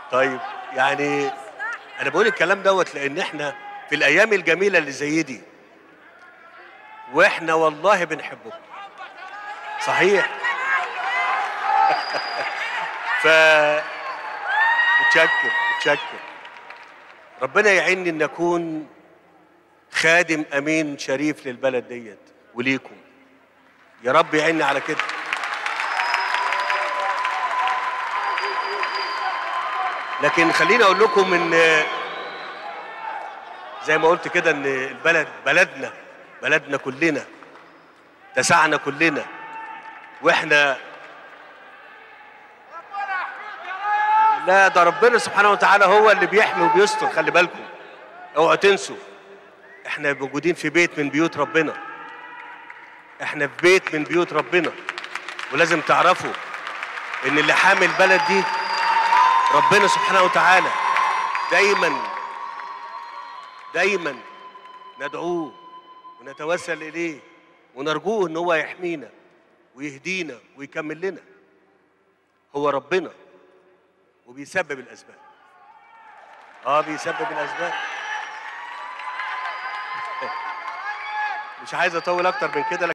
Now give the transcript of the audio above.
طيب يعني انا بقول الكلام دوت لان احنا في الايام الجميله اللي زي دي واحنا والله بنحبكم صحيح. ف متشكر ربنا يعيني ان اكون خادم امين شريف للبلد ديت وليكم، يا رب يعيني على كده. لكن خليني اقول لكم ان زي ما قلت كده ان البلد بلدنا كلنا، تسعنا كلنا، واحنا لا ده ربنا سبحانه وتعالى هو اللي بيحمي وبيستر. خلي بالكم اوعوا تنسوا احنا موجودين في بيت من بيوت ربنا، احنا في بيت من بيوت ربنا، ولازم تعرفوا ان اللي حامي البلد دي ربنا سبحانه وتعالى. دايما ندعوه ونتوسل اليه ونرجوه ان هو يحمينا ويهدينا ويكمل لنا. هو ربنا وبيسبب الاسباب. بيسبب الاسباب. مش عايز اطول اكتر من كده.